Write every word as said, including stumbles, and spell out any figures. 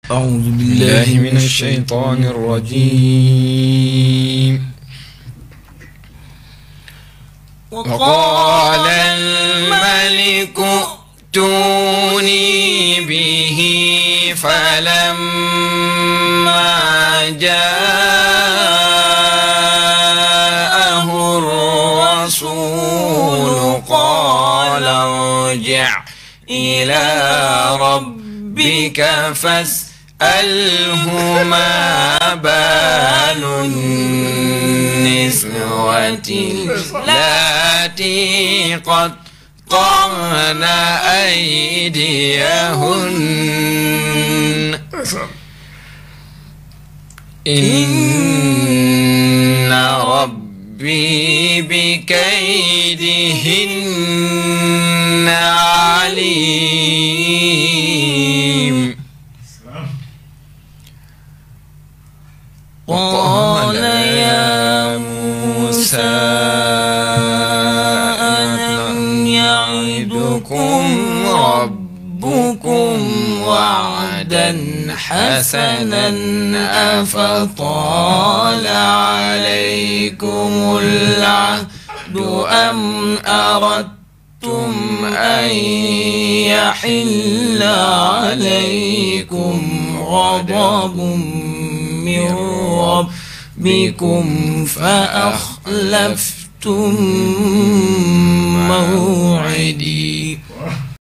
أعوذ بالله من الشيطان الرجيم. وقال الملك ائتوني به فلما جاءه الرسول قال ارجع إلى ربك فاسأله ما بال النسوة اللاتي قطعن أيديهن إن ربي بكيدهن عليم. قال يا موسى ألم يعدكم ربكم وعدا حسنا أفطال عليكم العهد أم أردتم أن يحل عليكم غضب من ربكم فأخلفتم موعدي